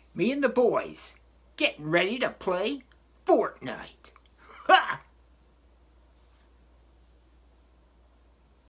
Me and the boys, getting ready to play Fortnite.